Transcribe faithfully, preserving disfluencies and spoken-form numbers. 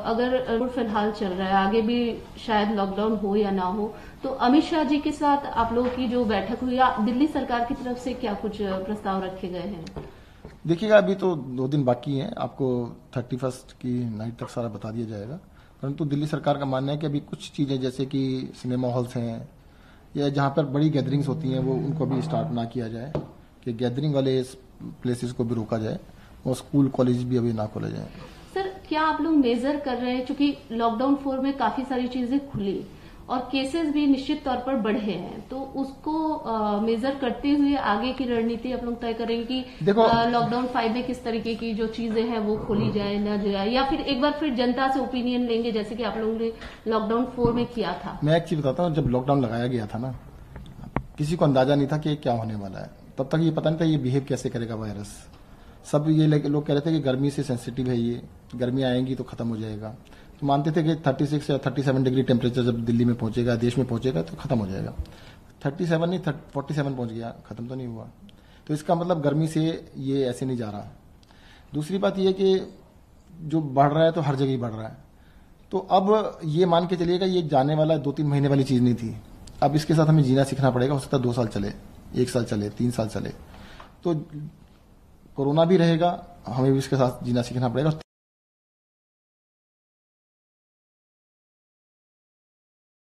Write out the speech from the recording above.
अगर फिलहाल चल रहा है, आगे भी शायद लॉकडाउन हो या ना हो, तो अमित शाह जी के साथ आप लोगों की जो बैठक हुई, दिल्ली सरकार की तरफ से क्या कुछ प्रस्ताव रखे गए हैं? देखिएगा, अभी तो दो दिन बाकी हैं, आपको थर्टी फर्स्ट की नाइट तक सारा बता दिया जाएगा। परंतु दिल्ली सरकार का मानना है कि अभी कुछ चीजें जैसे कि सिनेमा हॉल्स हैं या जहां पर बड़ी गैदरिंग्स होती हैं वो उनको भी स्टार्ट ना किया जाए, कि गैदरिंग वाले प्लेसेस को भी रोका जाए और स्कूल कॉलेज भी अभी ना खोले जाए। सर, क्या आप लोग मेजर कर रहे हैं, क्योंकि लॉकडाउन फोर में काफी सारी चीजें खुली और केसेस भी निश्चित तौर पर बढ़े हैं, तो उसको आ, मेजर करते हुए आगे की रणनीति आप लोग तय करेंगे कि देखो लॉकडाउन फाइव में किस तरीके की जो चीजें हैं वो खोली जाए ना जाए, या फिर एक बार फिर जनता से ओपिनियन लेंगे जैसे कि आप लोगों ने लॉकडाउन फोर में किया था? मैं एक चीज बताता हूँ, जब लॉकडाउन लगाया गया था ना, किसी को अंदाजा नहीं था कि क्या होने वाला है। तब तक ये पता नहीं था ये बिहेव कैसे करेगा वायरस। सब ये लोग कह रहे थे कि गर्मी से सेंसिटिव है, ये गर्मी आएंगी तो खत्म हो जाएगा। तो मानते थे कि छत्तीस या सैंतीस डिग्री टेम्परेचर जब दिल्ली में पहुंचेगा, देश में पहुंचेगा तो खत्म हो जाएगा। सैंतीस नहीं, सैंतालीस पहुंच गया, खत्म तो नहीं हुआ। तो इसका मतलब गर्मी से ये ऐसे नहीं जा रहा। दूसरी बात यह कि जो बढ़ रहा है तो हर जगह बढ़ रहा है। तो अब ये मान के चलिएगा, ये जाने वाला दो तीन महीने वाली चीज नहीं थी। अब इसके साथ हमें जीना सीखना पड़ेगा। हो सकता है दो साल चले, एक साल चले, तीन साल चले, तो कोरोना भी रहेगा, हमें भी इसके साथ जीना सीखना पड़ेगा।